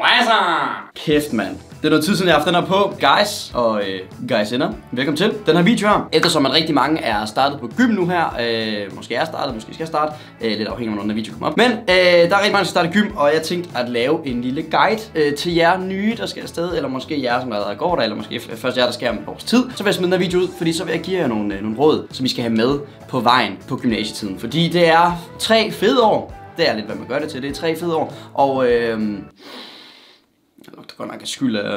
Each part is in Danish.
Kæft, mand. Det er noget tid siden, jeg har haft den her på. Guys og guysinder, velkommen til den her video her. Eftersom at rigtig mange er startet på gym nu her. Måske er startet, måske skal starte. Lidt afhængig af, når den her video kommer op. Men der er rigtig mange, der starter gym, og jeg tænkte at lave en lille guide til jer nye, der skal afsted. Eller måske jer, som allerede går der, eller måske først jer, der skal om et års tid. Så vil jeg smide den her video ud, fordi så vil jeg give jer nogle råd, som I skal have med på vejen på gymnasietiden. Fordi det er 3 fede år. Det er lidt, hvad man gør det til. Det er 3 fede år. Og jeg lugter godt nok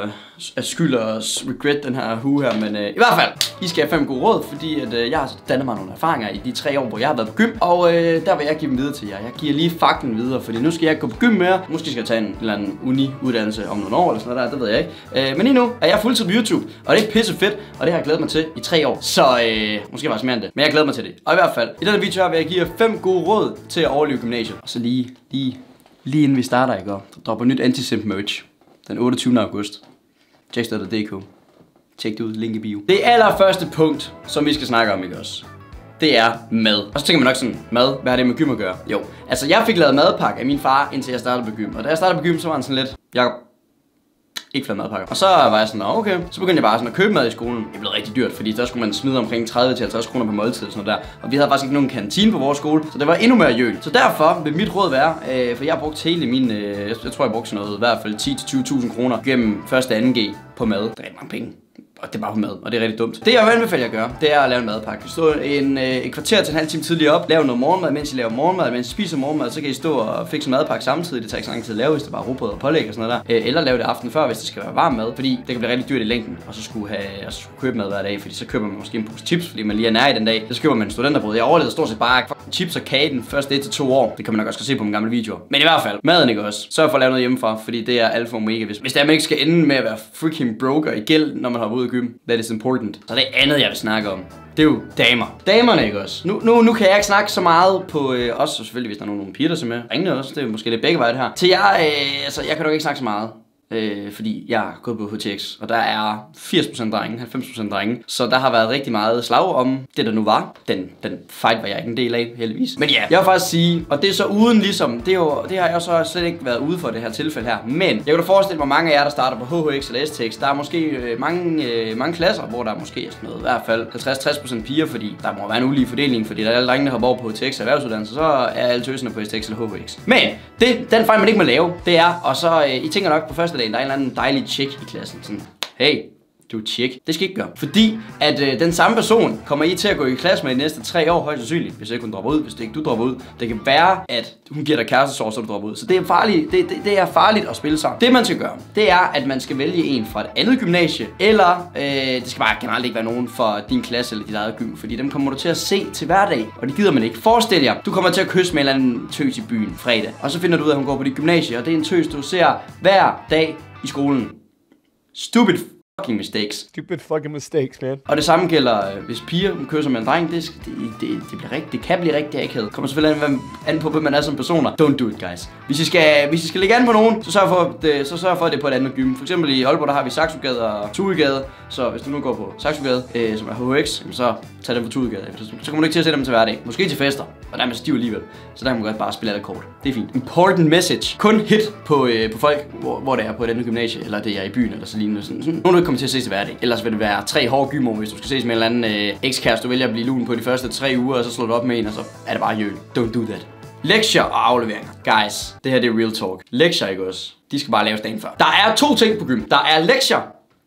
af skyld og regret den her hue her, men i hvert fald, I skal have 5 gode råd, fordi at, jeg har dannet mig nogle erfaringer i de 3 år, hvor jeg har været på gym, og der vil jeg give dem videre til jer. Jeg giver lige fakten videre, fordi nu skal jeg gå på gym mere. Måske skal jeg tage en eller anden uni-uddannelse om nogle år eller sådan noget der, det ved jeg ikke. Men lige nu er jeg fuldtid på YouTube, og det er pisse fedt, og det har jeg glædet mig til i 3 år. Så måske bare mere end det, men jeg glæder mig til det. Og i hvert fald, i denne video her vil jeg give jer 5 gode råd til at overleve gymnasiet. Og så lige inden vi starter, ikke, og dropper nyt anti-simp merch. Den 28. august. Checksteder.dk. Tjek det ud, link i bio. Det allerførste punkt, som vi skal snakke om, ikke også? Det er mad. Og så tænker man nok sådan, mad, hvad har det med gym at gøre? Jo, altså jeg fik lavet madpakke af min far, indtil jeg startede på gym. Og da jeg startede på gym, så var han sådan lidt, Jakob, ikke flere madpakker. Og så var jeg sådan, okay. Så begyndte jeg bare sådan at købe mad i skolen. Det blev rigtig dyrt, fordi der skulle man smide omkring 30-50 kroner på måltid og sådan noget der. Og vi havde faktisk ikke nogen kantine på vores skole, så det var endnu mere jøl. Så derfor vil mit råd være, for jeg har brugt hele min, jeg tror jeg brugte sådan noget, i hvert fald 10-20.000 kroner gennem 1. og 2G på mad. Det er rigtig mange penge. Og det er bare på mad, og det er rigtig dumt. Det jeg vil anbefale jer at gøre, det er at lave en madpakke. Stå et kvarter til en halv time tidligere op, lave noget morgenmad, mens I laver morgenmad, mens I spiser morgenmad, så kan I stå og fikse en madpakke samtidig. Det tager ikke så lang tid at lave, hvis det bare er rugbrød og pålæg og sådan noget der. Eller lave det aften før, hvis det skal være varm mad, fordi det kan blive rigtig dyrt i længden. Og så skulle købe mad hver dag, fordi så køber man måske en pose chips, fordi man lige er nær i den dag. Så køber man en studenterbrød. Jeg overlevede stort set bare chips og kage den første 1 til 2 år. Det kan man nok også se på mine gamle videoer. Men i hvert fald, maden ikke også. Sørg for at lave noget hjemmefra, fordi det er alfa og omega. Hvis der man ikke skal ende med at være freaking broke i gæld, når man hopper ud af gym. That is important. Så det andet jeg vil snakke om, det er jo damer. Damerne, ikke også? Nu kan jeg ikke snakke så meget på os, og selvfølgelig hvis der er nogle piger, der ser med. Ringene også, det er måske lidt begge veje det her. Til jer, altså jeg kan nok ikke snakke så meget. Fordi jeg har gået på HTX, og der er 80% drenge, 90% drenge. Så der har været rigtig meget slag om det, der nu var. Den fight var jeg ikke en del af, heldigvis. Men ja, jeg vil faktisk sige, og det er så uden ligesom, det har jeg så slet ikke været ude for det her tilfælde her. Men jeg kan da forestille mig, mange af jer, der starter på HHX eller STX, der er måske mange klasser, hvor der er måske er sådan noget, i hvert fald 50-60% piger, fordi der må være en ulige fordeling, fordi der er alle drengene, der hopper over på HTX og erhvervsuddannelse, så er alle tøserne på STX eller HHX. Men den fejl, man ikke må lave, det er, og så I tænker nok på første dagen, der er en eller anden dejlig chick i klassen, sådan, hey, du er chick. Det skal I ikke gøre. Fordi at den samme person kommer I til at gå i klasse med de næste 3 år, højst sandsynligt. Hvis ikke hun dropper ud, hvis det ikke du dropper ud. Det kan være, at hun giver dig kærestesorg, så du dropper ud. Så det er farligt, det er farligt at spille sammen. Det man skal gøre, det er, at man skal vælge en fra et andet gymnasie. Eller det skal bare generelt ikke være nogen fra din klasse eller dit eget gym. Fordi dem kommer du til at se til hverdag. Og det gider man ikke. Forestil jer, du kommer til at kysse med en eller anden tøs i byen fredag. Og så finder du ud af, at hun går på dit gymnasie. Og det er en tøs, du ser hver dag i skolen. Stupid fucking mistakes. Stupid fucking mistakes, man. Og det samme gælder, hvis piger kysser med en dreng, det kan blive rigtig akavet. Kommer selvfølgelig an på, hvem man er som personer. Don't do it, guys. Hvis I skal lægge an på nogen, så sørg for, at det er på et andet gym. For eksempel i Aalborg, der har vi Saxogade og Thuegade. Så hvis du nu går på Saxogade, som er HHX, så tag dem på Thuegade. Så kommer du ikke til at se dem til hverdag. Måske til fester. Og der er man stiv alligevel. Så der kan man godt bare spille alle kort. Det er fint. Important message. Kun hit på folk, hvor det er på et andet gymnasie, eller det er i byen, eller så lignende. Sådan. Nogen, du ikke kommer til at ses til hverdag. Ellers vil det være 3 hårde gymer, hvis du skal ses med en eller anden ekskæreste, du vælger at blive lun på de første 3 uger, og så slår du op med en, og så er det bare jøl. Don't do that. Lektier og afleveringer. Guys, det her det er real talk. Lektier, ikke også? De skal bare laves dagen før. Der er 2 ting på gym. Der er lektier.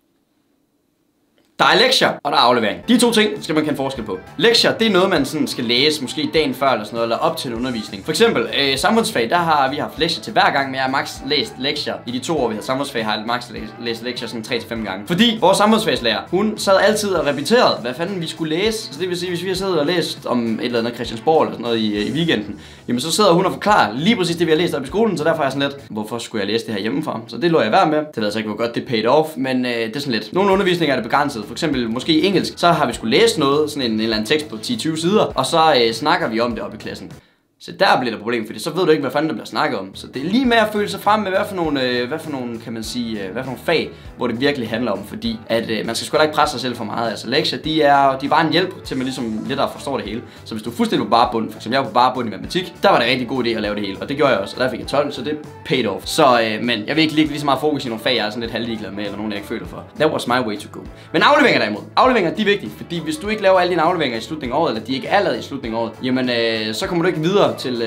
Der er lektier, og der er aflevering. De 2 ting skal man kende forskel på. Lektier, det er noget, man sådan skal læse, måske dagen før eller sådan noget, eller op til en undervisning. For eksempel, samfundsfag, der har vi haft lektier til hver gang, men jeg har max læst lektier. I de 2 år, vi har samfundsfag, har jeg max læst lektier sådan 3-5 gange. Fordi vores samfundsfagslærer, hun sad altid og repeterede, hvad fanden vi skulle læse. Så det vil sige, hvis vi har siddet og læst om et eller andet Christiansborg eller sådan noget i weekenden, jamen så sidder hun og forklarer lige præcis det, vi har læst op i skolen, så derfor er jeg sådan lidt, hvorfor skulle jeg læse det her hjemmefra? Så det lå jeg være med. Det ved jeg så ikke, hvor godt det paid off, men det er sådan lidt. Nogle undervisninger er det begrænset. For eksempel måske i engelsk, så har vi skulle læse noget, sådan en eller anden tekst på 10-20 sider, og så snakker vi om det op i klassen. Så der bliver der problem, fordi så ved du ikke, hvad fanden der bliver snakket om. Så det er lige med at føle sig frem med, hvad for nogle kan man sige, hvad for nogle fag, hvor det virkelig handler om, fordi at man skal sgu da ikke presse sig selv for meget. Altså lektier, de er bare en hjælp til, at man ligesom lettere forstår det hele. Så hvis du er fuldstændig på bare bund, for eksempel jeg var på bare bund i matematik, der var det rigtig god idé at lave det hele, og det gjorde jeg også, og der fik jeg 12, så det paid off. Så, men jeg vil ikke lige så meget fokus i nogle fag, jeg er sådan lidt halvligeglad med, eller nogen jeg ikke føler for. That was my way to go. Men afleveringer derimod. Afleveringer, de er vigtige, fordi hvis du ikke laver alle dine afleveringer i slutningen af året, eller de ikke er lavet i slutningen af året, jamen så kommer du ikke videre til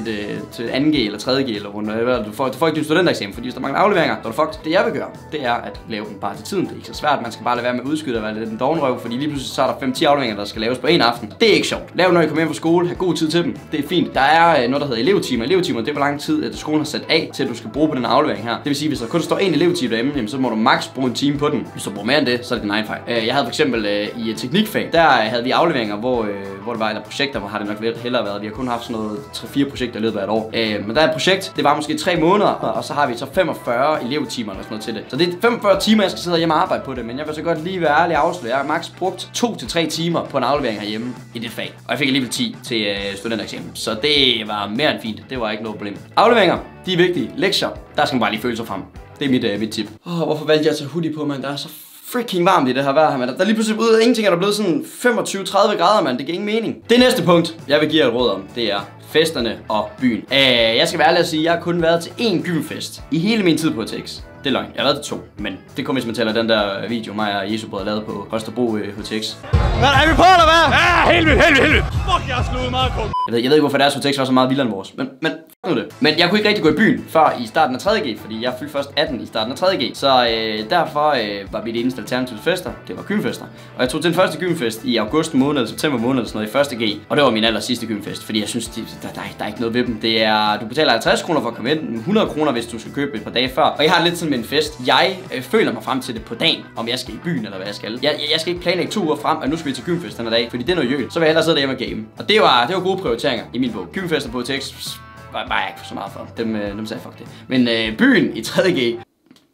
til 2G eller 3G eller whatever. Du får ikke din studentereksamen, fordi hvis der mangler afleveringer, så er du fucked. Det jeg vil gøre, det er at lave dem bare til tiden. Det er ikke så svært, man skal bare lade være med at udskyde og være lidt en dovenrøv, fordi lige pludselig så er der 5-10 afleveringer, der skal laves på en aften. Det er ikke sjovt. Lav når I kommer hjem fra skole, have god tid til dem. Det er fint. Der er noget, der hedder elevtimer. Elevtimer, det er hvor lang tid, at skolen har sat af til, at du skal bruge på den aflevering her. Det vil sige, hvis der kun står en elevtime derhjemme, så må du maks bruge en time på den. Hvis du bruger mere end det, så er det din egen fejl. Jeg havde for eksempel i teknikfag, der havde vi afleveringer, hvor det var eller projekter, hvor har det nok lidt hellere været. Vi har kun haft sådan noget 3-4 projekter i løbet af et år. Men der er et projekt, det var måske 3 måneder, og så har vi så 45 elevtimer eller sådan noget til det. Så det er 45 timer, jeg skal sidde hjemme og arbejde på det, men jeg vil så godt lige være ærlig og afsløre. Jeg har maks brugt 2-3 timer på en aflevering herhjemme i det fag. Og jeg fik alligevel 10 til studentereksamen. Så det var mere end fint. Det var ikke noget problem. Afleveringer, de er vigtige. Lektier, der skal man bare lige føle sig frem. Det er mit tip. Hvorfor valgte jeg at tage hoodie på, mand? Der er så freaking varmt i det her vejr, mand. Der er lige pludselig ud af ingenting, er der blevet sådan 25-30 grader, mand. Det giver ingen mening. Det næste punkt, jeg vil give jer et råd om, det er festerne og byen. Jeg skal være ærlig at sige, at jeg har kun været til én gymfest i hele min tid på HTX. Det er løgn. Jeg har været til 2, men det kommer, hvis man tæller den der video, mig og Jesu brød lavet på Holstebro HTX. Hvad er vi på, eller hvad? Ja, helt vildt. Fuck, jeg har slået meget kort. Jeg ved ikke, hvorfor deres HTX var så meget vildere end vores, men nu det. Men jeg kunne ikke rigtig gå i byen før i starten af 3.G, fordi jeg fyldte først 18 i starten af 3.G. Så derfor var mit eneste alternativ til fester, det var gymfester. Og jeg tog til den første gymfest i august måned eller september måned eller sådan noget i 1.G. Og det var min aller sidste gymfest, fordi jeg synes, der er ikke noget ved dem. Det er, du betaler 50 kroner for at komme ind, 100 kroner hvis du skal købe et par dage før. Og jeg har lidt sådan med en fest. Jeg føler mig frem til det på dagen, om jeg skal i byen eller hvad jeg skal. Jeg skal ikke planlægge 2 uger frem, at nu skal vi til gymfest den dag, fordi det er noget jøl. Så vil jeg hellere sidde derhjemme og game. Og det var gode prioriteringer i min bog. Gymfester på HTX var jeg ikke så meget for. Dem sagde fuck det. Men byen i 3.G,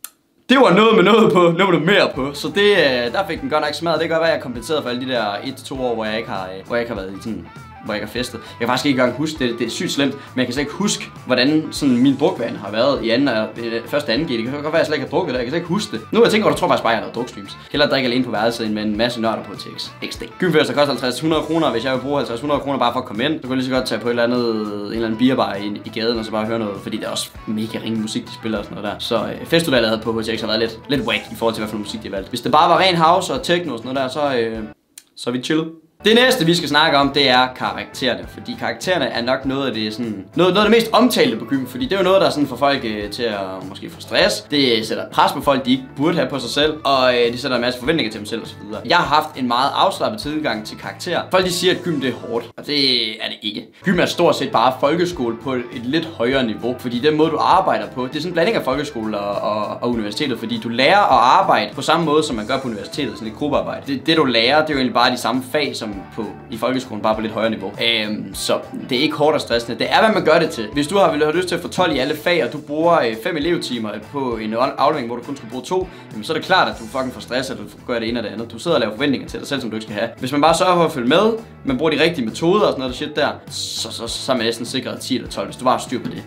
det var noget med noget på, noget med mere på. Så det, der fik den godt nok smadret. Det kan godt være, at jeg kompenseret for alle de der 1-2 år, hvor jeg ikke har været i sådan, hvor jeg ikke har festet. Jeg kan faktisk ikke engang huske det. Det er sygt slemt, men jeg kan slet ikke huske, hvordan sådan min drukvane har været i første 2G. Det kan godt være, at jeg slet ikke har drukket det. Jeg kan slet ikke huske det. Nu jeg tænker, tror faktisk bare, at jeg har lavet drukstreams. Hellere drikke alene på værelset med en masse nørder på HTX. XD. Gymfester koster 50-100 kroner. Hvis jeg vil bruge 50-100 kroner bare for at komme ind, så kan jeg lige så godt tage på en eller anden beerbar i gaden og så bare høre noget. Fordi det er også mega ringe musik, de spiller og sådan noget der. Så festudvalget på HTX har været lidt whack i forhold til, hvad for musik de har valgt. Hvis det bare var ren house og techno og sådan noget der, så er vi chill. Det næste vi skal snakke om, det er karaktererne, fordi karaktererne er nok noget af det sådan noget af det mest omtalte på gym, fordi det er jo noget der sådan får folk til at måske få stress. Det sætter pres på folk, de ikke burde have på sig selv, og det sætter en masse forventninger til dem selv og så videre. Jeg har haft en meget afslappet tilgang til karakterer. Folk de siger at gym det er hårdt, og det er det ikke. Gym er stort set bare folkeskole på et lidt højere niveau, fordi den måde du arbejder på, det er sådan en blanding af folkeskole og universitetet, fordi du lærer at arbejde på samme måde som man gør på universitetet, sådan et gruppearbejde. Det du lærer, det er jo egentlig bare de samme fag som i folkeskolen, bare på lidt højere niveau. Så det er ikke hårdt og stressende. Det er, hvad man gør det til. Hvis du har lyst til at få 12 i alle fag, og du bruger 5 elevtimer på en aflevering, hvor du kun skal bruge 2, jamen, så er det klart, at du fucking får stress, at du gør det ene og det andet. Du sidder og laver forventninger til dig selv, som du ikke skal have. Hvis man bare sørger for at følge med, man bruger de rigtige metoder og sådan noget shit der, så er man næsten sikret 10 eller 12, hvis du bare har styr på det.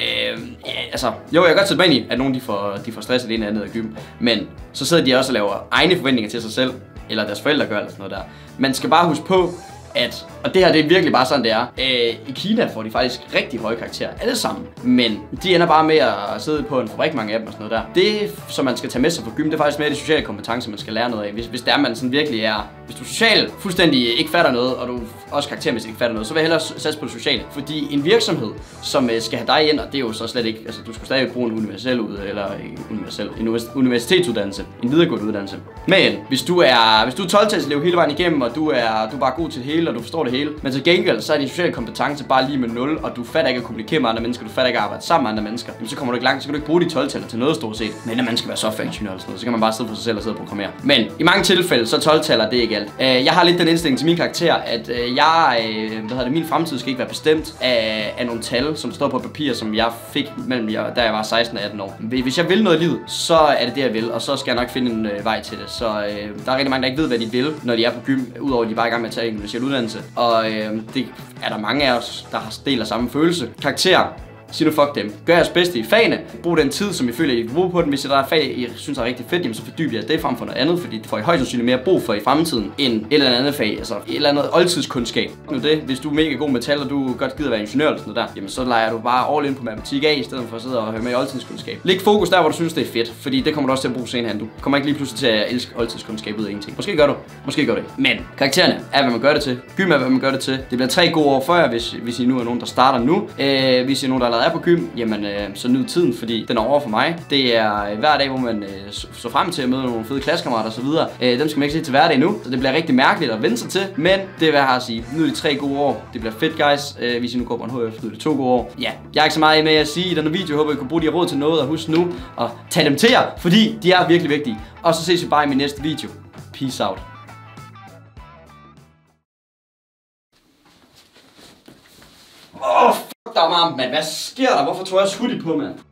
Altså, jo, jeg kan godt sætte mig ind i, at nogen de får stress af det ene eller andet af gym, men så sidder de også og laver egne forventninger til sig selv, eller deres forældre gør, eller sådan noget der. Man skal bare huske på, at, og det her det er virkelig bare sådan det er, i Kina får de faktisk rigtig høje karakterer, alle sammen, men de ender bare med at sidde på en fabrik, mange af dem og sådan noget der. Det, som man skal tage med sig fra gym, det er faktisk mere de sociale kompetencer, man skal lære noget af. Hvis det er, man sådan virkelig er, hvis du socialt fuldstændig ikke fatter noget, og du også karaktermæssigt ikke fatter noget, så vil jeg hellere satse på det sociale. Fordi en virksomhed, som skal have dig ind, og det er jo så slet ikke, altså du skal stadig bruge en universitetsuddannelse, en videregående uddannelse. Men hvis du er 12-talselev hele vejen igennem, og du er bare god til det hele, og du forstår det hele, men til gengæld, så er din sociale kompetence bare lige med 0, og du fatter ikke at kommunikere med andre mennesker, du fatter ikke at arbejde sammen med andre mennesker, jamen, så kommer du ikke langt, så kan du ikke bruge de 12-taller til noget stort set. Men når man skal være softwareingeniør eller sådan noget, så kan man bare sidde for sig selv og sidde og programmere. Men i mange tilfælde, så 12-taller, det er ikke alt. Jeg har lidt den indstilling til min karakter, at min fremtid skal ikke være bestemt af nogle tal, som står på papir, som jeg fik da jeg var 16 og 18 år. Hvis jeg vil noget i livet, så er det det, jeg vil, og så skal jeg nok finde en vej til det. Så der er rigtig mange, der ikke ved, hvad de vil, når de er på gym, udover at de bare er i gang med at tage en uddannelse. Og det er der mange af os, der har deler samme følelse. Karakterer. Sig nu fuck dem. Gør jeres bedste i fagene. Brug den tid, som I føler, I kan bruge på den. Hvis der er et fag, I synes er rigtig fedt, jamen så fordyb jer det frem for noget andet, fordi det får I højst sandsynligt mere brug for i fremtiden, end et eller andet fag, altså et eller andet oldtidskundskab. Nu det, hvis du er mega god med tal, og du godt gider være ingeniør eller sådan noget der, jamen så leger du bare all in på matematik af, i stedet for at sidde og høre med i oldtidskundskab. Læg fokus der, hvor du synes, det er fedt, fordi det kommer du også til at bruge senere. Du kommer ikke lige pludselig til at elske oldtidskundskab ud af ingenting. Måske gør du, måske gør du ikke. Men karaktererne er, hvad man gør det til. Gym er, hvad man gør det til. Det bliver 3 gode år for jer, hvis I nu er nogen, der starter nu. Hvis I er nogen, der allerede er på gym, jamen så nyd tiden, fordi den er over for mig. Det er hver dag, hvor man så frem til at møde nogle fede klassekammerater og så videre. Dem skal man ikke se til hverdag nu, så det bliver rigtig mærkeligt at vende sig til. Men det er hvad jeg har at sige. Nu er de 3 gode år. Det bliver fedt, guys. Hvis I nu går på en HF, så er det 2 gode år. Ja, jeg er ikke så meget med at sige i denne video. Jeg håber, I kunne bruge de råd til noget, og husk nu at tage dem til jer, fordi de er virkelig vigtige. Og så ses vi bare i min næste video. Peace out. Fuck dig, mand. Hvad sker der? Hvorfor tog jeg hoodie på, mand?